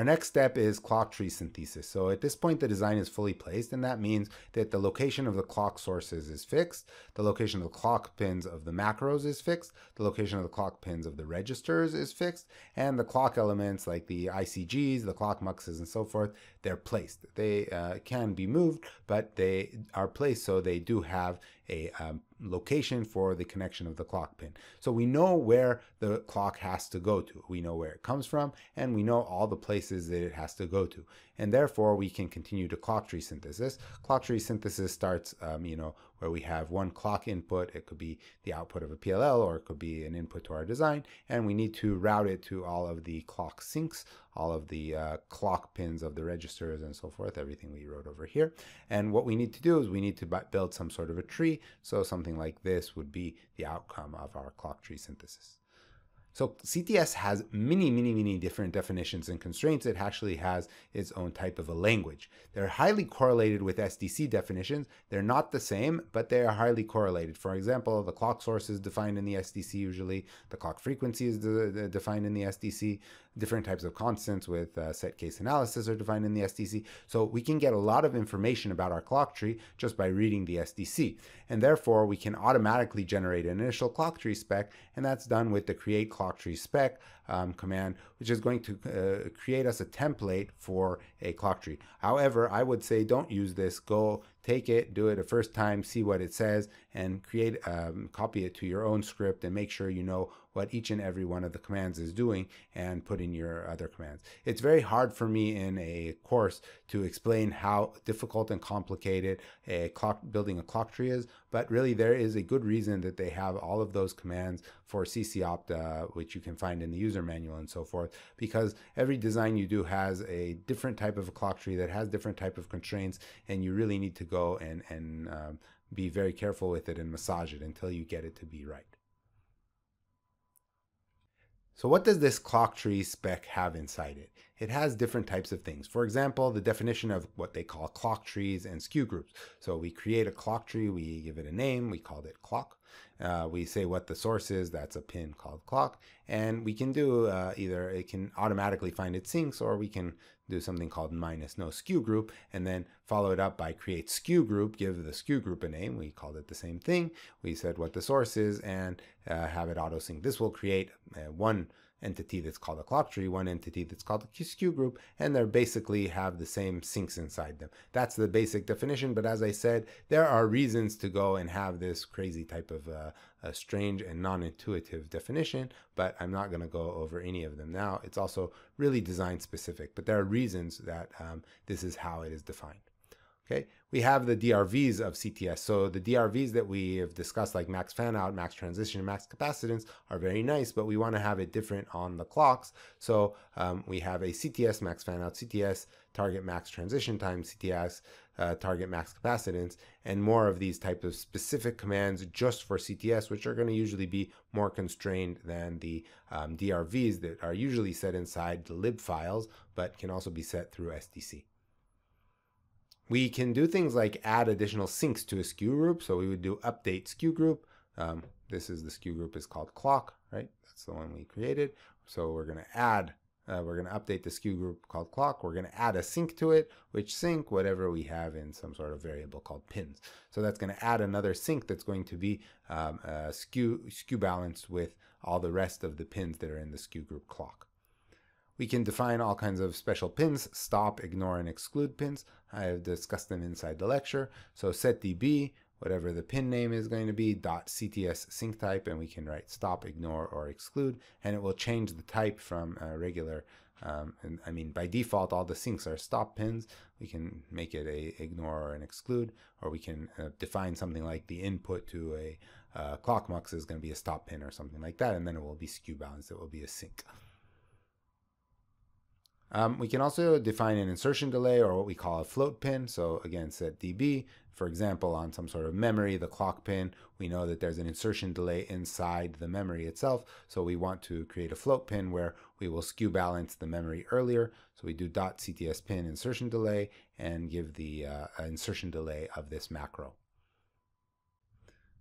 Our next step is clock tree synthesis. So at this point, the design is fully placed, and that means that the location of the clock sources is fixed, the location of the clock pins of the macros is fixed, the location of the clock pins of the registers is fixed, and the clock elements like the ICGs, the clock muxes, and so forth, they're placed. They can be moved, but they are placed so they do have a location for the connection of the clock pin. So we know where the clock has to go to. We know where it comes from, and we know all the places that it has to go to. And therefore, we can continue to clock tree synthesis. Clock tree synthesis starts, where we have one clock input. It could be the output of a PLL, or it could be an input to our design. And we need to route it to all of the clock sinks, all of the clock pins of the registers and so forth, everything we wrote over here. And what we need to do is we need to build some sort of a tree. So something like this would be the outcome of our clock tree synthesis. So CTS has many different definitions and constraints. It actually has its own type of a language. They're highly correlated with SDC definitions. They're not the same, but they are highly correlated. For example, the clock source is defined in the SDC usually. The clock frequency is defined in the SDC. Different types of constants with set case analysis are defined in the SDC. So we can get a lot of information about our clock tree just by reading the SDC. And therefore, we can automatically generate an initial clock tree spec, and that's done with the create clock tree spec command, which is going to create us a template for a clock tree. However, I would say don't use this. Go take it, do it a first time, see what it says, and create, copy it to your own script, and make sure you know what each and every one of the commands is doing, and put in your other commands. It's very hard for me in a course to explain how difficult and complicated building a clock tree is, but really there is a good reason that they have all of those commands for CCOpt, which you can find in the user manual and so forth, because every design you do has a different type of a clock tree that has different type of constraints, and you really need to go and be very careful with it and massage it until you get it to be right. So what does this clock tree spec have inside it? It has different types of things. For example, the definition of what they call clock trees and skew groups. So we create a clock tree, we give it a name, we called it clock. We say what the source is, that's a pin called clock. And we can do either it can automatically find its sinks, or we can do something called -no skew group, and then follow it up by create skew group, give the skew group a name. We called it the same thing. We said what the source is, and have it auto sync. This will create one entity that's called a clock tree, one entity that's called a skew group, and they basically have the same sinks inside them. That's the basic definition, but as I said, there are reasons to go and have this crazy type of a strange and non-intuitive definition, but I'm not going to go over any of them now. It's also really design specific, but there are reasons that this is how it is defined. Okay, we have the DRVs of CTS. So the DRVs that we have discussed, like max fan out, max transition, and max capacitance, are very nice, but we want to have it different on the clocks. So we have a CTS max fan out, CTS target max transition time, CTS target max capacitance, and more of these types of specific commands just for CTS, which are going to usually be more constrained than the DRVs that are usually set inside the lib files, but can also be set through SDC. We can do things like add additional sinks to a skew group. So we would do update skew group. This is the skew group is called clock, right? That's the one we created. So we're going to add, we're going to update the skew group called clock. We're going to add a sink to it, which sink whatever we have in some sort of variable called pins. So that's going to add another sink that's going to be skew balanced with all the rest of the pins that are in the skew group clock. We can define all kinds of special pins, stop, ignore, and exclude pins. I have discussed them inside the lecture. So set DB, whatever the pin name is going to be, .cts sync type, and we can write stop, ignore, or exclude, and it will change the type from regular. And I mean, by default, all the sinks are stop pins. We can make it a ignore or an exclude, or we can define something like the input to a clock mux is going to be a stop pin or something like that, and then it will be skew balanced. It will be a sync. We can also define an insertion delay, or what we call a float pin. So again, set dB. For example, on some sort of memory, the clock pin, we know that there's an insertion delay inside the memory itself. So we want to create a float pin where we will skew balance the memory earlier. So we do .cts pin insertion delay and give the insertion delay of this macro.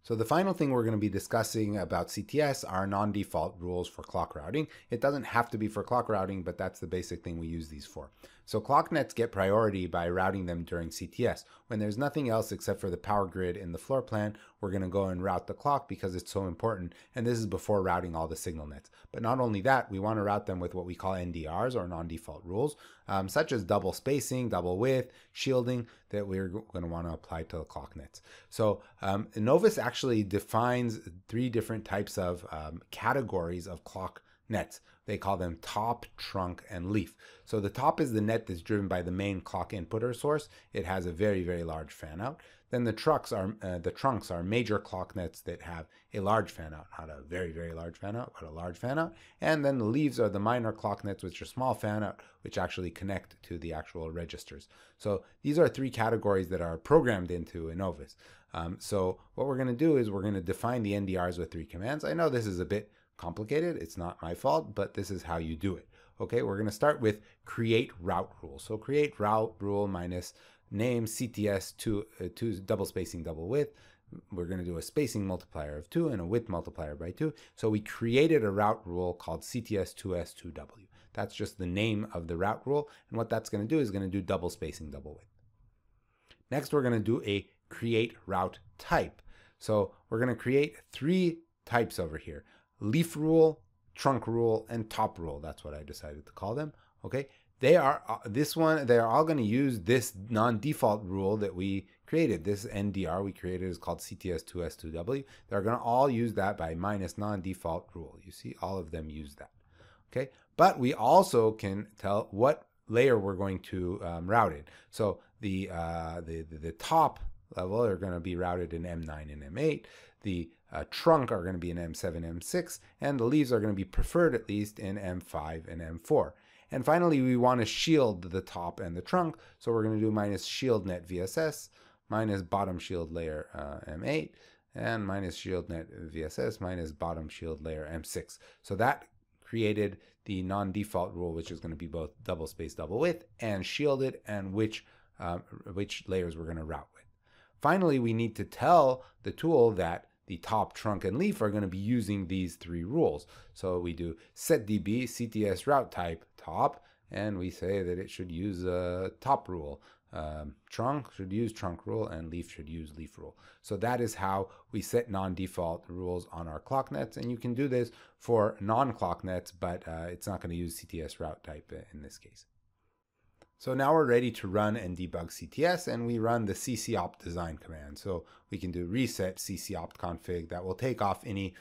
So the final thing we're going to be discussing about CTS are non-default rules for clock routing. It doesn't have to be for clock routing, but that's the basic thing we use these for. So clock nets get priority by routing them during CTS. When there's nothing else except for the power grid in the floor plan, we're going to go and route the clock because it's so important. And this is before routing all the signal nets. But not only that, we want to route them with what we call NDRs, or non-default rules, such as double spacing, double width, shielding, that we're going to want to apply to the clock nets. So Innovus actually defines 3 different types of categories of clock nets. They call them top, trunk, and leaf. So the top is the net that's driven by the main clock input or source. It has a very, very large fan out. Then the trunks are major clock nets that have a large fan out, not a very, very large fan out, but a large fan out. And then the leaves are the minor clock nets, which are small fan out, which actually connect to the actual registers. So these are 3 categories that are programmed into Innovus. So what we're going to do is we're going to define the NDRs with 3 commands. I know this is a bit complicated. It's not my fault, but this is how you do it. Okay, we're going to start with create route rule. So create route rule minus name CTS to double spacing, double width. We're going to do a spacing multiplier of 2 and a width multiplier by 2. So we created a route rule called CTS2S2W. That's just the name of the route rule. And what that's going to do is going to do double spacing, double width. Next, we're going to do a create route type. So we're going to create 3 types over here: leaf rule, trunk rule, and top rule. That's what I decided to call them. Okay, they are all going to use this non-default rule that we created. This NDR we created is called CTS2S2W. They're going to all use that by minus non-default rule. You see, all of them use that. Okay, but we also can tell what layer we're going to route in. So the top level are going to be routed in M9 and M8. The trunk are going to be in M7, M6, and the leaves are going to be preferred at least in M5 and M4. And finally, we want to shield the top and the trunk, so we're going to do minus shield net VSS, minus bottom shield layer M8, and minus shield net VSS, minus bottom shield layer M6. So that created the non-default rule, which is going to be both double space, double width, and shielded, and which layers we're going to route with. Finally, we need to tell the tool that the top, trunk, and leaf are going to be using these 3 rules. So we do setDB CTS route type top, and we say that it should use a top rule. Trunk should use trunk rule, and leaf should use leaf rule. So that is how we set non-default rules on our clock nets, and you can do this for non-clock nets, but it's not going to use CTS route type in this case. So now we're ready to run and debug CTS, and we run the ccopt design command. So we can do reset ccopt config. That will take off any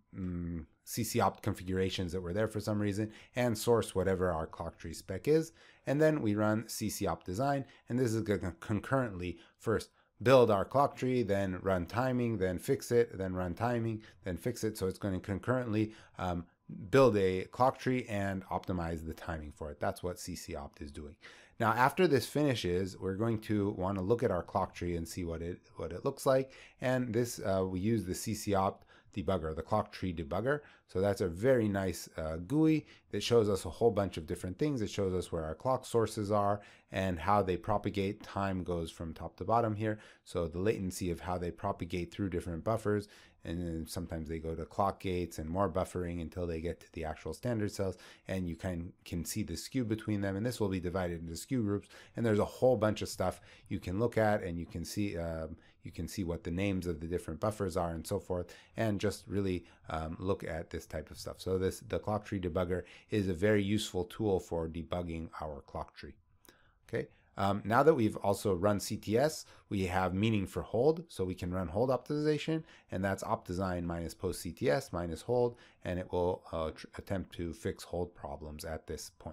ccopt configurations that were there for some reason and source whatever our clock tree spec is. And then we run ccopt design, and this is going to concurrently first build our clock tree, then run timing, then fix it, then run timing, then fix it. So it's going to concurrently build a clock tree and optimize the timing for it. That's what ccopt is doing. Now, after this finishes, we're going to want to look at our clock tree and see what it looks like. And this we use the ccopt debugger, the clock tree debugger. So that's a very nice GUI that shows us a whole bunch of different things. It shows us where our clock sources are and how they propagate. Time goes from top to bottom here. So the latency of how they propagate through different buffers. And then sometimes they go to clock gates and more buffering until they get to the actual standard cells, and you can see the skew between them, and this will be divided into skew groups, and there's a whole bunch of stuff you can look at, and you can see what the names of the different buffers are and so forth, and just really look at this type of stuff. So the clock tree debugger is a very useful tool for debugging our clock tree. Okay. Now that we've also run CTS, we have meaning for hold, so we can run hold optimization, and that's optdesign minus post CTS minus hold, and it will attempt to fix hold problems at this point.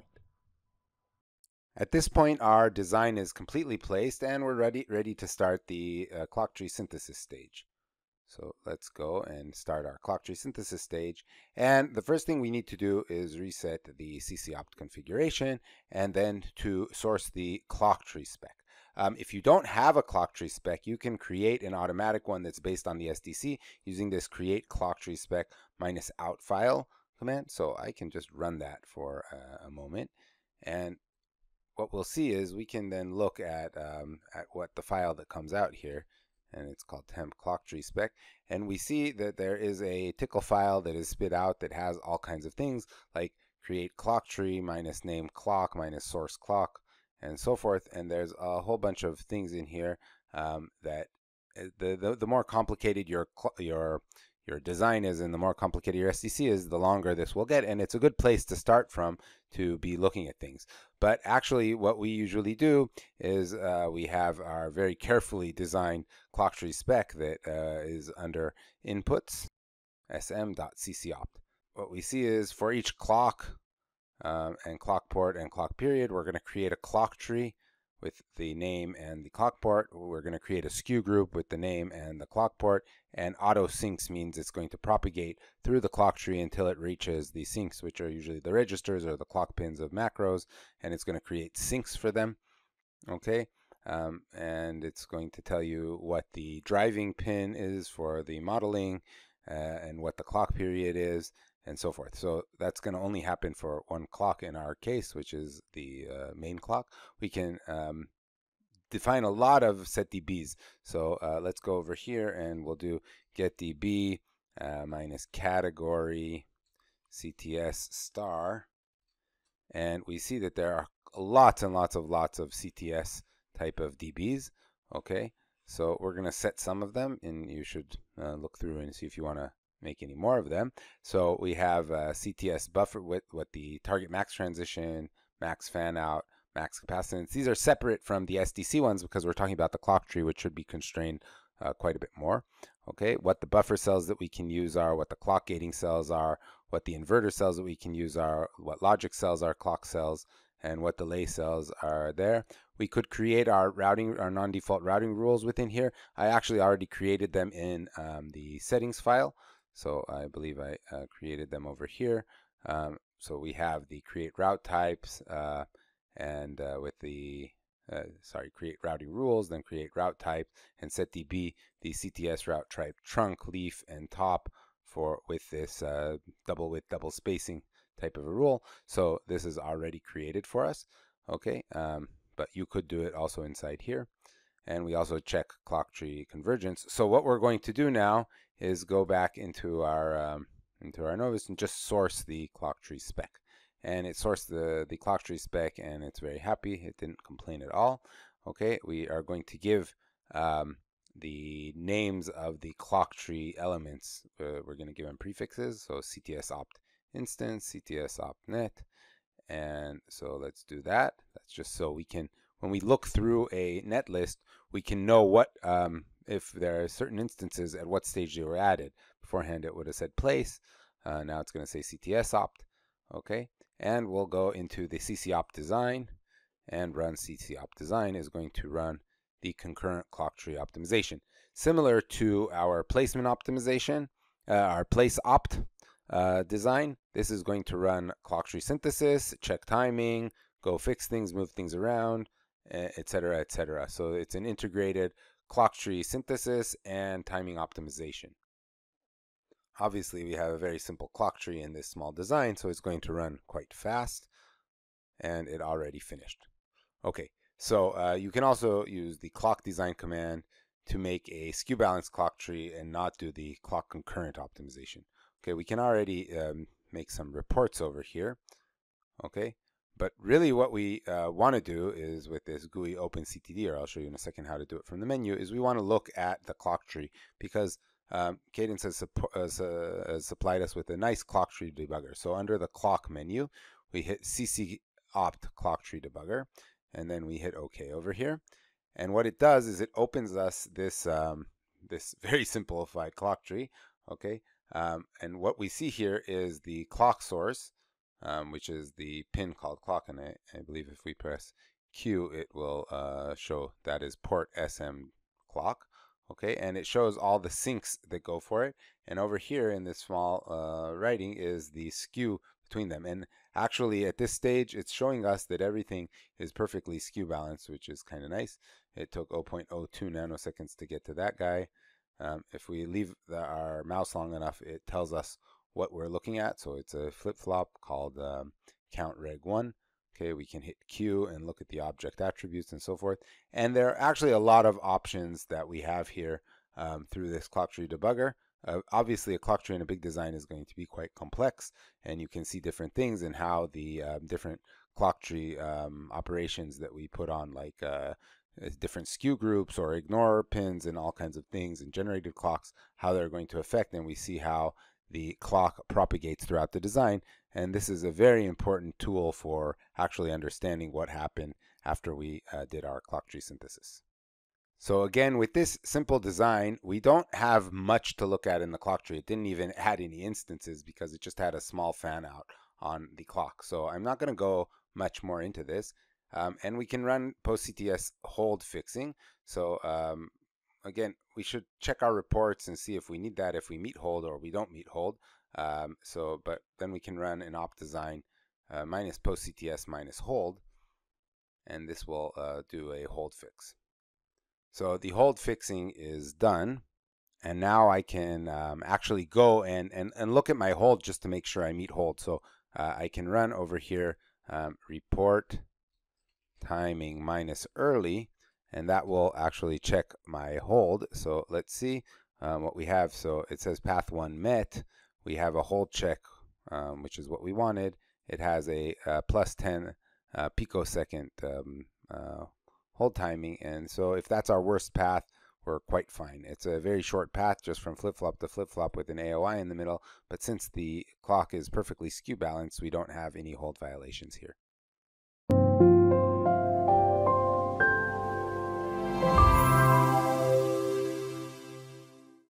At this point, our design is completely placed, and we're ready to start the clock tree synthesis stage. So let's go and start our clock tree synthesis stage. And the first thing we need to do is reset the ccopt configuration and then to source the clock tree spec. If you don't have a clock tree spec, you can create an automatic one that's based on the SDC using this create clock tree spec minus out file command. So I can just run that for a moment. And what we'll see is we can then look at what the file that comes out here. and it's called temp clock tree spec. And we see that there is a tickle file that is spit out that has all kinds of things like create clock tree minus name clock minus source clock and so forth. And there's a whole bunch of things in here that the more complicated your design is and the more complicated your SDC is, the longer this will get. And it's a good place to start from to be looking at things. But actually what we usually do is we have our very carefully designed clock tree spec that is under inputs sm.ccopt. What we see is for each clock and clock port and clock period, we're going to create a clock tree with the name and the clock port. We're going to create a skew group with the name and the clock port, and auto syncs means it's going to propagate through the clock tree until it reaches the syncs, which are usually the registers or the clock pins of macros, and it's going to create syncs for them. Okay, and it's going to tell you what the driving pin is for the modeling and what the clock period is and so forth. So that's going to only happen for one clock in our case, which is the main clock. We can define a lot of set DBs. So let's go over here and we'll do get DB minus category CTS star. And we see that there are lots and lots of CTS type of DBs. Okay, so we're going to set some of them, and you should look through and see if you want to make any more of them. So we have CTS buffer with what the target max transition, max fan out, max capacitance. These are separate from the SDC ones because we're talking about the clock tree, which should be constrained quite a bit more. Okay, what the buffer cells that we can use are, what the clock gating cells are, what the inverter cells that we can use are, what logic cells are, clock cells, and what delay cells are there. We could create our routing, our non-default routing rules within here. I actually already created them in the settings file. So I believe I created them over here. So we have the create route types and with the create routing rules, then create route type, and set DB the CTS route type trunk, leaf, and top for with this double width, double spacing type of a rule. So this is already created for us. Okay, but you could do it also inside here. And we also check clock tree convergence. So what we're going to do now is go back into our Innovus and just source the clock tree spec. And it sourced the clock tree spec, and it's very happy. It didn't complain at all. Okay, we are going to give the names of the clock tree elements. We're going to give them prefixes. So CTS opt instance, CTS opt net. And so let's do that. That's just so we can, when we look through a net list, we can know what, if there are certain instances at what stage they were added. Beforehand, it would have said place. Now it's going to say CTS opt. Okay, and we'll go into the CCOpt design and run CCOpt design is going to run the concurrent clock tree optimization. Similar to our placement optimization, our place opt design, this is going to run clock tree synthesis, check timing, go fix things, move things around, etc., etc. So it's an integrated clock tree synthesis and timing optimization. Obviously, we have a very simple clock tree in this small design, so it's going to run quite fast, and it already finished. Okay, so you can also use the clock design command to make a skew balanced clock tree and not do the clock concurrent optimization. Okay, we can already make some reports over here. Okay, but really what we want to do is with this GUI OpenCTD, or I'll show you in a second how to do it from the menu, is we want to look at the clock tree because Cadence has supplied us with a nice clock tree debugger. So under the clock menu, we hit CC opt clock tree debugger, and then we hit OK over here. And what it does is it opens us this this very simplified clock tree. Okay, and what we see here is the clock source, which is the pin called clock, and I believe if we press Q, it will show that is port SM clock. Okay, and it shows all the syncs that go for it. And over here in this small writing is the skew between them. And actually at this stage, it's showing us that everything is perfectly skew balanced, which is kind of nice. It took 0.02 nanoseconds to get to that guy. If we leave our mouse long enough, it tells us what we're looking at. So it's a flip-flop called count reg 1. Okay, we can hit Q and look at the object attributes and so forth. And there are actually a lot of options that we have here through this clock tree debugger. Obviously, a clock tree in a big design is going to be quite complex, and you can see different things and how the different clock tree operations that we put on, like different skew groups or ignore pins and all kinds of things, and generated clocks, how they're going to affect, and we see how the clock propagates throughout the design. And this is a very important tool for actually understanding what happened after we did our clock tree synthesis. So again, with this simple design, we don't have much to look at in the clock tree. It didn't even add any instances because it just had a small fan out on the clock. So I'm not going to go much more into this. And we can run post-CTS hold fixing. So again, we should check our reports and see if we need that, if we meet hold or we don't meet hold. But then we can run an opt design minus post-CTS minus hold, and this will do a hold fix. So the hold fixing is done, and now I can actually go and look at my hold just to make sure I meet hold. So I can run over here report timing minus early, and that will actually check my hold. So let's see what we have. So it says path 1 met. We have a hold check, which is what we wanted. It has a plus 10 picosecond hold timing, and so if that's our worst path, we're quite fine. It's a very short path just from flip-flop to flip-flop with an AOI in the middle, but since the clock is perfectly skew balanced, we don't have any hold violations here.